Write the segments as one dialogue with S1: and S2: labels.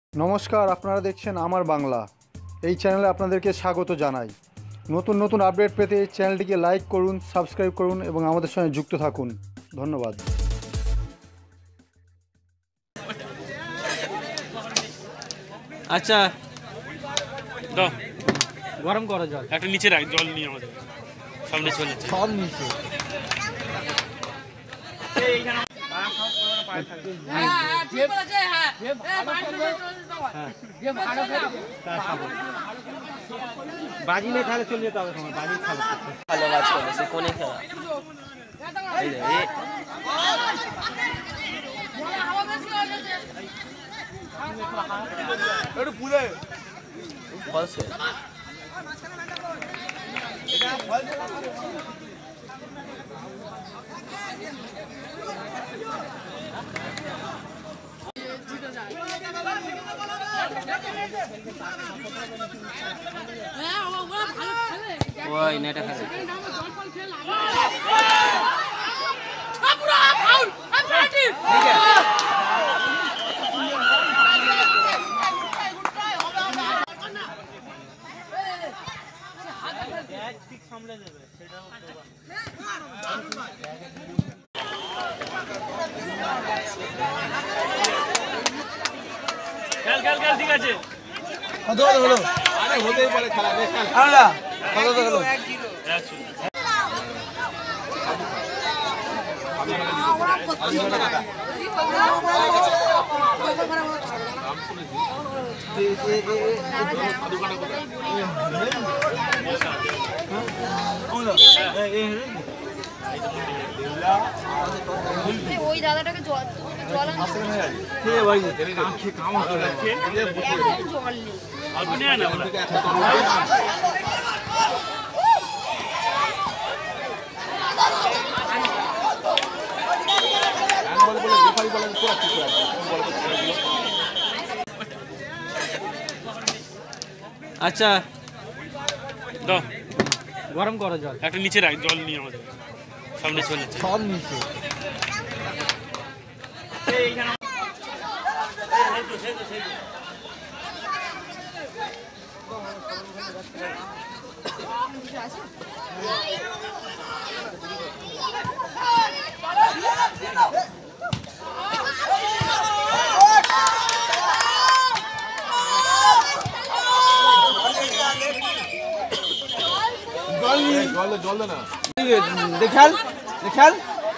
S1: নমস্কার, আপনারা দেখছেন আমার বাংলা। এই চ্যানেলে আপনাদেরকে স্বাগত জানাই। নতুন নতুন আপডেট পেতে চ্যানেলটিকে লাইক করুন, সাবস্ক্রাইব করুন এবং আমাদের সঙ্গে যুক্ত থাকুন। ধন্যবাদ।
S2: আচ্ছা
S3: দাও
S2: গরম করো জল,
S3: একটা নিচে রাখ, জল নিয়ে আমাদের সামনে চলে যাচ্ছে।
S2: সব নিচে। বাজিলে তাহলে চলে যেতে হবে, তোমার বাজি খাবে
S4: ভালো কাজ করে সে কোনে খেলা এই রে এই একটু পুলে বলছে ওই নেটে খেলে
S3: খেল খেল খেল, ঠিক আছে।
S2: কত হলো?
S4: আরে হতেই পারে খেলা বেশ খেল
S2: আল্লাহ কত হলো?
S5: ওই দাদাটাকে জল জল জল নেই।
S3: অল্প নিয়ে না বলে
S2: আচ্ছা
S3: দাও
S2: গরম করো জল,
S3: একটা নিচে রাখ, জল নিয়ে আমাদের সামনে চলে যাচ্ছে।
S2: সব নিচে। দেখাল দেখাল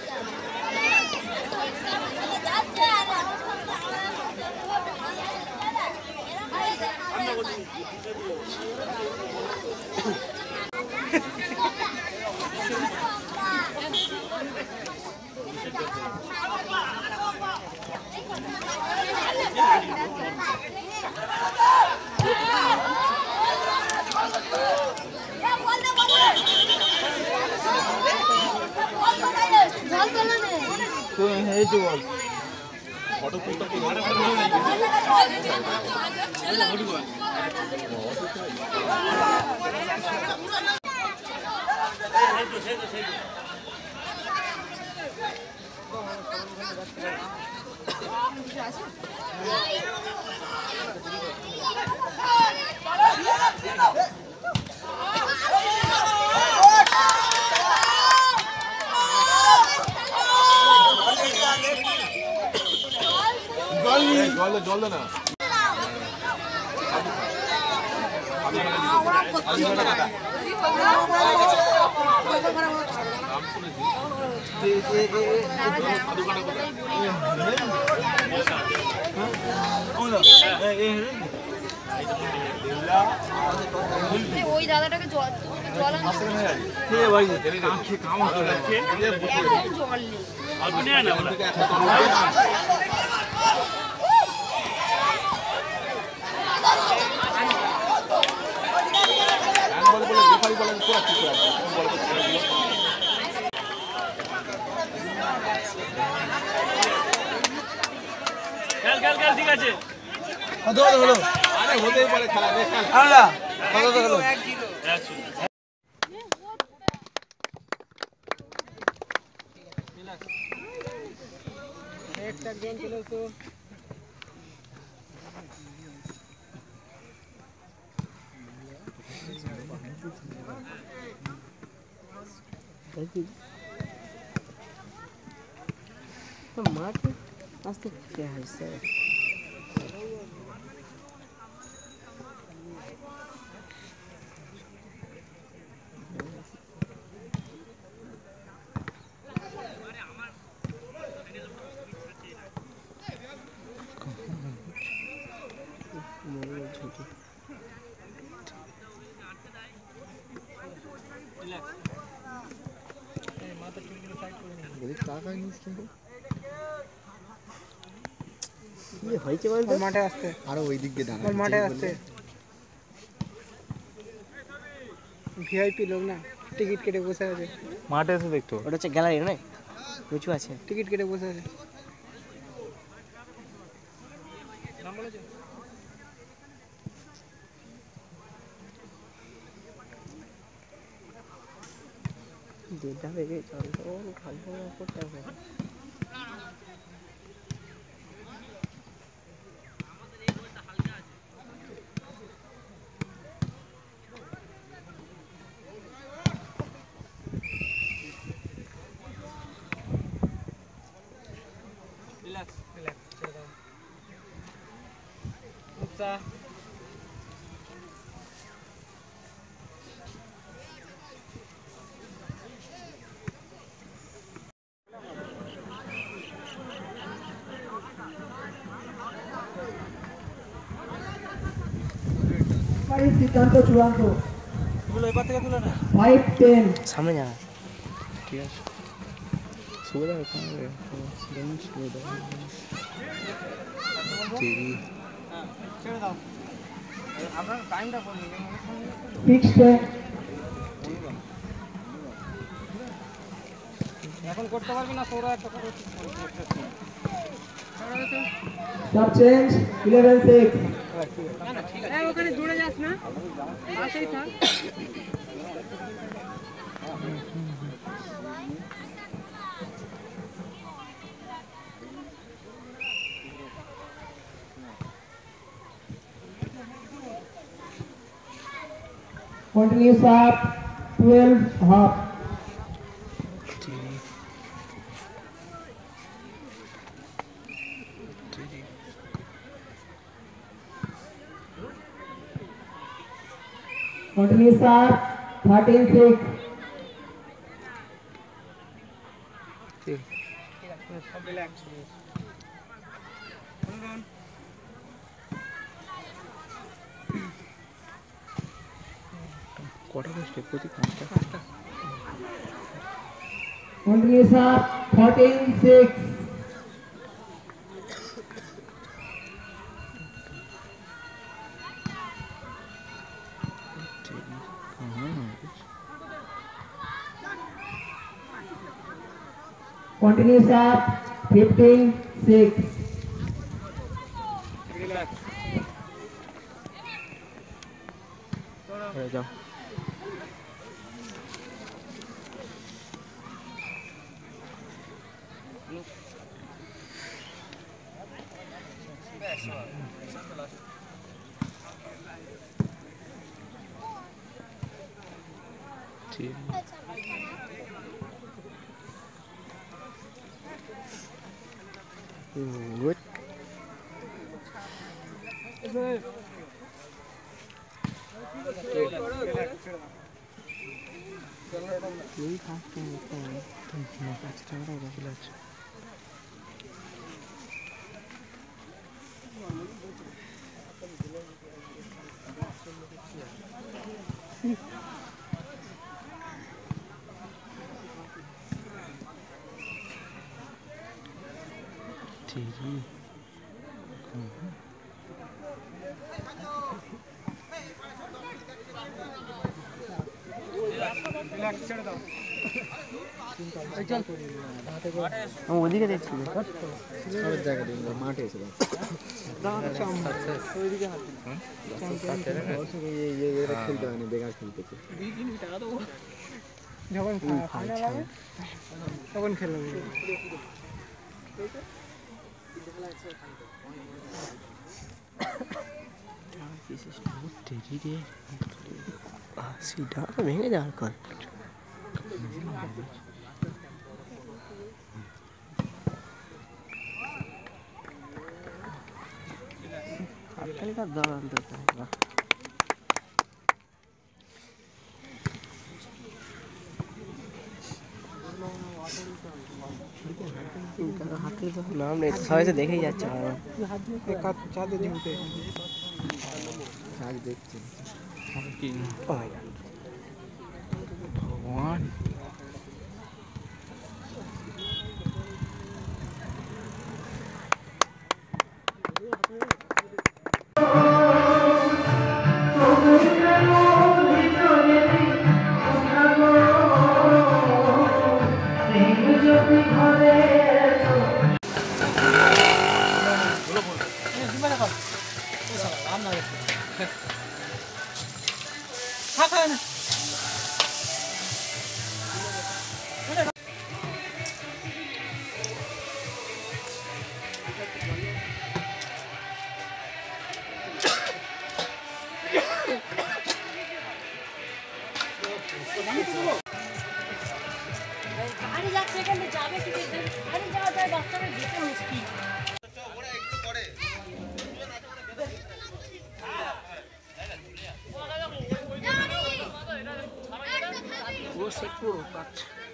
S2: এই তো বল
S4: জল না
S5: ওই দাদাটাকে জল জল জল নেই।
S3: অল্প নিয়ে না বলে খেল খেল খেল, ঠিক আছে।
S2: কত হলো?
S4: আরে হতেই পারে খেলা বেশ খেল
S2: আল্লাহ কত হলো? একটা গেম খেলো তো।
S4: মাঠে আসতে কে হাসছে হয়েছে বলতো
S2: মাঠে আসতে
S1: আরো ওই দিক দিয়ে দাঁড়া
S2: মাঠে আসতে ভিআইপি লোক না টিকিট কেটে বসে আছে
S1: মাঠে এসে দেখতো
S4: ওটা হচ্ছে গ্যালারি না কিছু আছে
S2: টিকিট কেটে বসে আছে
S4: দেড়টা বেজে চল তো ভালো করতে হবে
S6: সিদ্ধান্ত চূড়ান্ত
S2: তুলো এবার থেকে তুলে না
S6: 5-10
S4: সামনে যা
S1: ঠিক আছে সুবিধা ওখানে
S2: ছেড়ে দাও আপনার টাইমটা বলুন
S6: 6-10
S2: এখন করতে পারবি না সৌরা একটা করে
S6: সাব চেঞ্জ 11-6
S2: ওখানে দৌড়ে যাস না পাশেই থাক
S6: continues up 12 half continues up 13-6
S2: সব রিল্যাক্স
S1: কটা স্টেপ প্রতি পাঁচটা
S6: continues up 13-6 continues up 15-6
S2: relax
S4: যাও
S1: ঠিক
S4: গুড
S2: রিল্যাক্স ছেড়ে দাও
S4: আমি ওদিকে দেখছি
S1: সব জায়গা দিয়ে মাঠে এসে খেলতে হয় না বেকার খেলতেছে
S2: যখন ফাইনাল হবে তখন খেলবে
S4: सीधा तो महंगे जा कर आजकल का दौर अंदर का हाथी तो नाम नहीं सही से देखे ही जाता है एक हाथ चाहते झूठे आज देखते हैं भगवान
S5: গাড়ি যাচ্ছে এখানে যাবে কি গাড়ি যাওয়া যায় বাচ্চারা যেতে মুশকিল
S4: वो सेट पूरा काट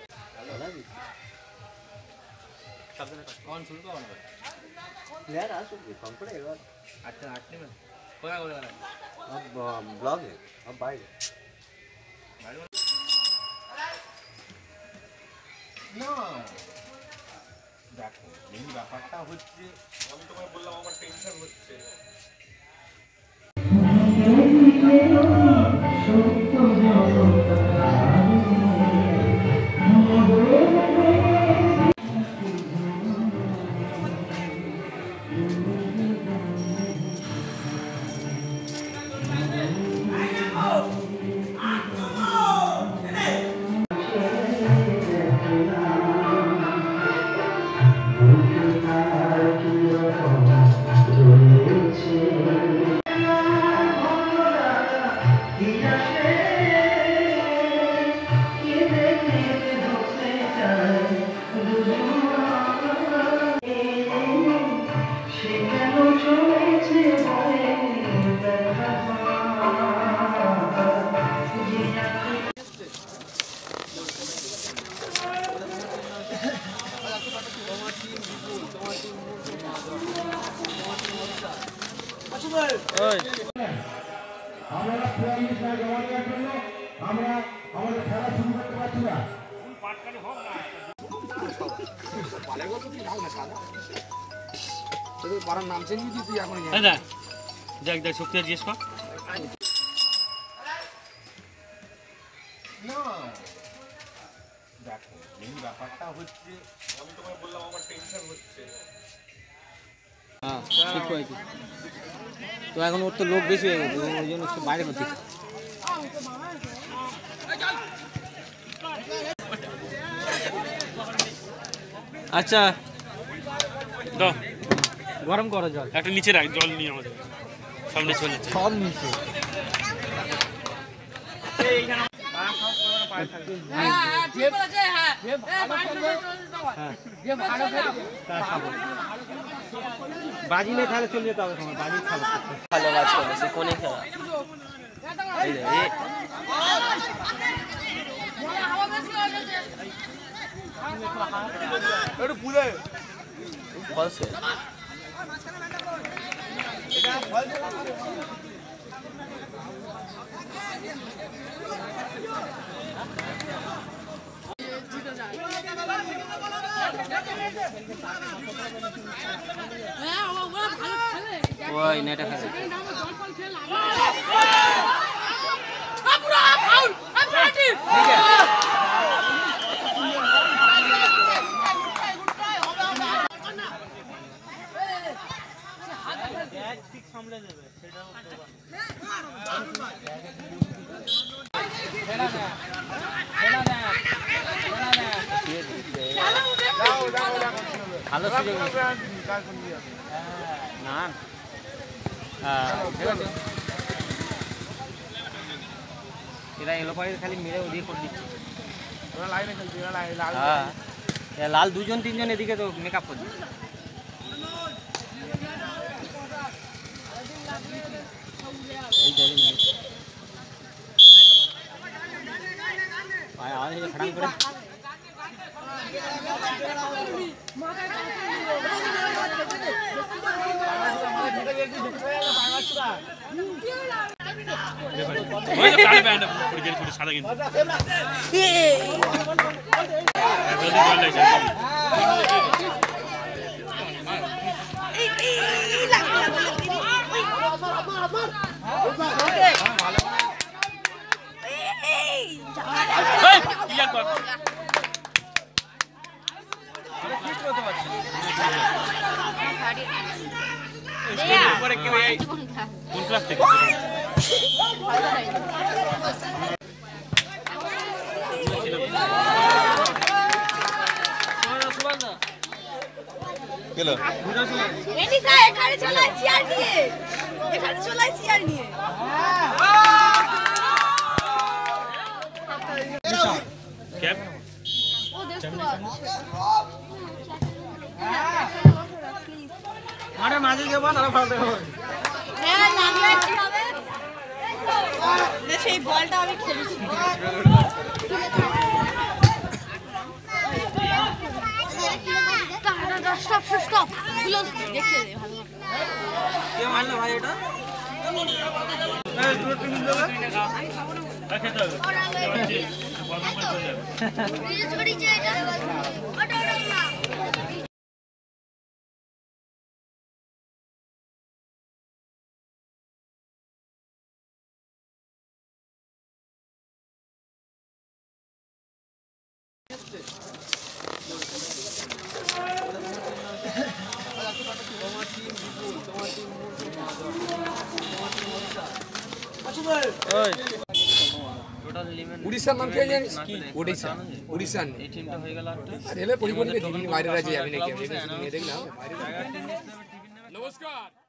S2: कौन सुन को
S7: यार आज कम पड़ेगा
S2: 8 में पूरा हो रहा है
S7: अब ब्लॉग है अब बाइक
S2: না দেখো এই ব্যাপারটা হচ্ছে আমি তোমায় বললাম আমার টেনশন হচ্ছে
S8: আমরা পুরানো খেলা জমা দেওয়ার জন্য আমরা আমাদের খেলা শুরু করতে পারছি না
S2: পাড়ার নাম চেঞ্জ দিতে তুই এখন
S3: দেখ দেখ শক্তি আর জিজ্ঞেস কর
S2: না দেখো এই ব্যাপারটা হচ্ছে আমি তোমায় বললাম আমার টেনশন হচ্ছে
S4: हाँ ठीक है तो এখন ওর তো লোক বেশি হয়ে গেছে ওই জন্য একটু বাইরে করতে আচ্ছা
S3: দাও
S4: গরম করো জল
S3: একটা নিচে রাখ জল নিয়ে আমাদের সামনে চলে যাচ্ছে
S4: সব নিচে
S2: বাজি নেই তাহলে চলে যেতে হবে তোমার বাজি খাবে
S4: ভালো কাজ করেছে কোনে খেলা এই যে এই
S2: একটু পুলে
S4: ফলসে ওই নেটে খেলে ঠিক আছে
S3: ঠিক সামলে নেবে সেটাও
S4: ভালো সুযোগ না ঠিক আছে
S2: এরা এলো পায়ে খালি মেরে ওদিকে করে দিচ্ছে ওরা লাইনে খেলছে এরা লাল হ্যাঁ লাল দুজন তিনজন এদিকে তো মেকআপ করে দিচ্ছে এই দেখেন পায়ে আওয়াজ হয়ে খড়াং করে
S3: ওই তো কালো প্যান্ট পরে গেছে ছোট সাদা গেঞ্জি জলদি জল লাগছে ক্লিয়ার কর
S5: পরে কেউ
S3: কোন ক্লাস থেকে
S5: এখানে চলে চেয়ার নিয়ে এখানে চলে চেয়ার নিয়ে
S3: ক্যাপ
S5: ও দেখো
S2: আরে মাঝে যাবো না ফালতে হবে
S5: হ্যাঁ লাগলে কি হবে সেই বলটা আমি খেলেছি স্টপ স্টপ গুলো দেখতে দে ভালো
S2: কে মারলো ভাই এটা এই দুটো টিম দেবে
S3: খেতে হবে
S5: ছড়ি চাই এটা ওটা না
S4: উড়িষ্যার নাম কি জানিস উড়িষ্যা উড়িষ্যার
S2: এই টিমটা হয়ে গেল একটা
S4: রেলে পরিবহন বাইরে রাজ্যে যাবি নাকি দেখলাম
S2: নমস্কার